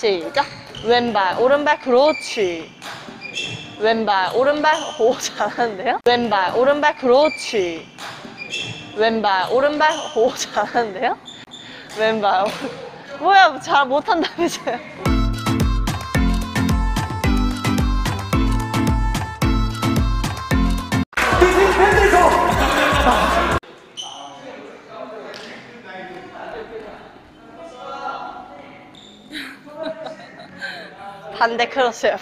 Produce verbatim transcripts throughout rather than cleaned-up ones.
시작. 왼발 오른발 그렇지. 왼발 오른발. 오, 잘하는데요? 왼발 오른발 그렇지. 왼발 오른발. 오, 잘하는데요? 왼발 오른... 뭐야, 잘 못한다면서요. 반대 크로스업.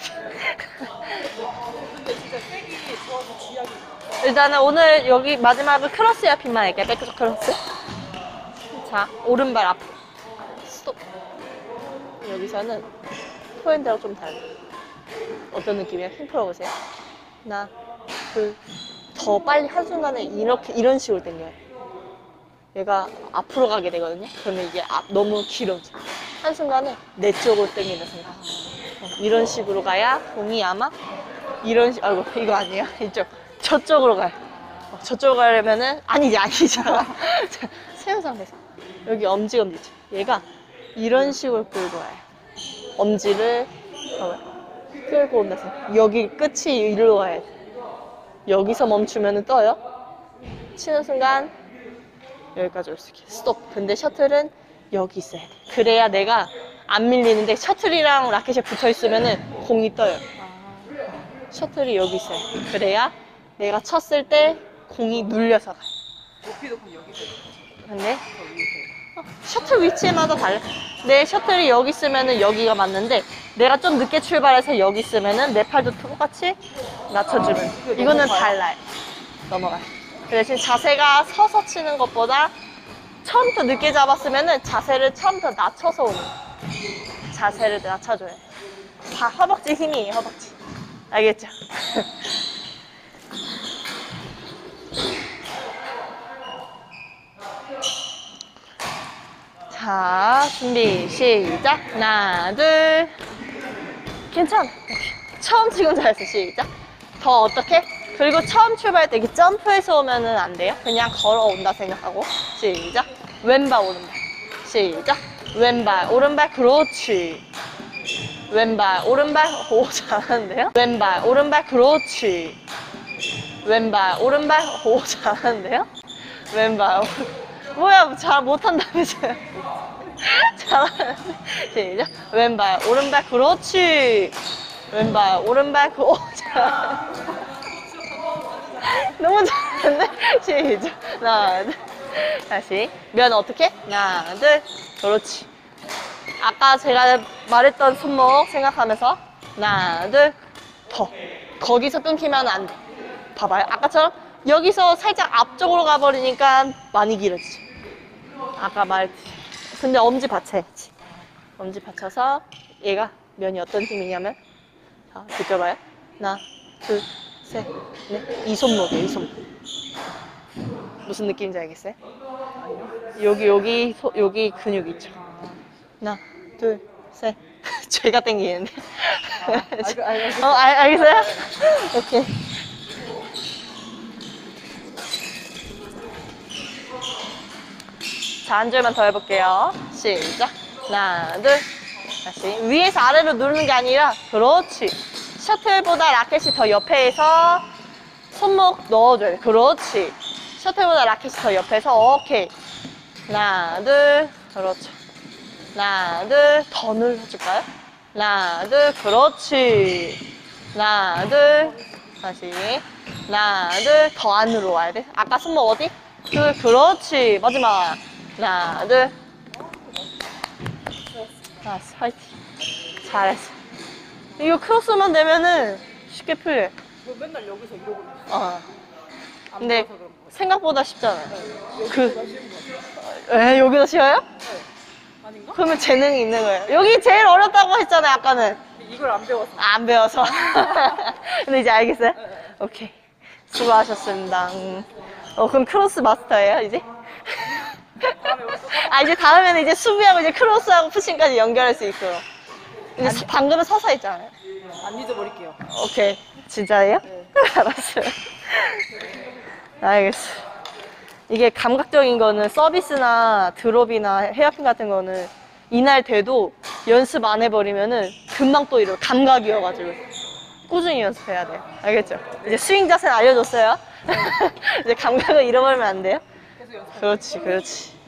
일단은 오늘 여기 마지막은 크로스 옆핀만 할게요. 백크쪽 크로스. 자, 오른발 앞으로 스톱. 여기서는 포핸드랑 좀 달라요. 어떤 느낌이에요? 힘 풀어보세요. 하나, 둘. 더 빨리 한순간에 이렇게 이런 식으로 당겨요. 얘가 앞으로 가게 되거든요. 그러면 이게 앞, 너무 길어져. 한순간에 내 쪽으로 당기는 생각. 어, 이런 식으로 가야 공이 아마 이런 식, 아이고 이거 아니에요. 이쪽 저쪽으로 가요. 어, 저쪽으로 가려면은 아니지 아니죠. 세운 상태에서 여기 엄지 엄지죠. 얘가 이런 식으로 끌고 와요. 엄지를 어, 끌고 온다 생각. 여기 끝이 이리로 와야 돼. 여기서 멈추면은 떠요. 치는 순간 여기까지 올 수 있게 스톱. 근데 셔틀은 여기 있어야 돼. 그래야 내가 안 밀리는데 셔틀이랑 라켓이 붙어 있으면은 공이 떠요. 셔틀이 여기 있어요. 그래야 내가 쳤을 때 공이 눌려서 가요. 높이도 그럼 여기서. 근데 어, 셔틀 위치마다 달라. 내 셔틀이 여기 있으면은 여기가 맞는데 내가 좀 늦게 출발해서 여기 있으면은 내 팔도 똑같이 낮춰주면 이거는 달라요. 넘어가요. 그 대신 자세가 서서 치는 것보다 처음부터 늦게 잡았으면은 자세를 처음부터 낮춰서 오는 거예요. 자세를 낮춰줘요. 다 허벅지 힘이에요. 허벅지. 알겠죠? 자, 준비 시작. 하나 둘. 괜찮아. 처음 지금 잘했어. 시작. 더 어떻게? 그리고 처음 출발할 때 이렇게 점프해서 오면은 안 돼요. 그냥 걸어온다 생각하고. 시작. 왼발 오른발. 시작. 왼발 오른발 그렇지. 왼발 오른발. 오, 잘하는데요? 왼발 오른발 그렇지. 왼발 오른발. 오, 잘하는데요? 왼발 오른발. 뭐야, 잘 못한다면서요. 잘하는데. 시작. 왼발 오른발 그렇지. 왼발 오른발 그... 오, 잘하는데. 너무 잘하는데? 시작. 하나 둘. 다시 면 어떻게? 하나 둘. 그렇지. 아까 제가 말했던 손목 생각하면서 하나 둘. 더. 거기서 끊기면 안 돼. 봐봐요. 아까처럼 여기서 살짝 앞쪽으로 가버리니까 많이 길어지죠. 아까 말했듯이. 근데 엄지 받쳐야지. 엄지 받쳐서 얘가 면이 어떤 힘이냐면, 자, 느껴봐요. 하나 둘 셋 넷. 이 손목이에요. 이 손목. 무슨 느낌인지 알겠어요? 여기 여기 소, 여기 근육 있죠. 하나 둘 셋. 죄가 땡기는데. 아, 알, 알, 어, 알, 알겠어요? 오케이. 자, 한 줄만 더 해볼게요. 시작. 하나 둘. 다시 위에서 아래로 누르는 게 아니라, 그렇지. 셔틀보다 라켓이 더 옆에서 손목 넣어줘야 돼. 그렇지. 셔틀보다 라켓이 더 옆에서. 오케이. 하나 둘. 그렇죠. 하나 둘. 더 눌러줄까요? 하나 둘. 그렇지. 하나 둘. 다시 하나 둘. 더 안으로 와야 돼. 아까 손목 어디? 둘. 그렇지. 마지막. 하나 둘. 알았어. 화이팅. 잘했어. 이거 크로스만 되면은 쉽게 풀려요. 너 맨날 여기서 이러고 있어. 어. 안 근데 보여서 그런 거. 생각보다 쉽잖아요. 네. 그, 여기가 쉬운 거 같아. 에, 여기서 쉬워요? 네. 아닌가? 그러면 재능이 있는 거예요. 여기 제일 어렵다고 했잖아요, 아까는. 이걸 안 배웠어. 아, 안 배워서. 근데 이제 알겠어요? 네. 오케이. 수고하셨습니다. 음. 어, 그럼 크로스 마스터예요, 이제? 다음에 우리 또 아, 이제 다음에는 이제 수비하고 이제 크로스하고 푸싱까지 연결할 수 있고. 근데 서- 방금은 서서 했잖아요. 안 잊어버릴게요. 오케이. 진짜예요? 네. 알았어요. 알겠어. 이게 감각적인 거는 서비스나 드롭이나 헤어핀 같은 거는 이날 돼도 연습 안 해버리면은 금방 또 이런 감각이어가지고 꾸준히 연습해야 돼요. 알겠죠? 이제 스윙 자세는 알려줬어요. 이제 감각을 잃어버리면 안 돼요. 계속 연습. 그렇지, 그렇지.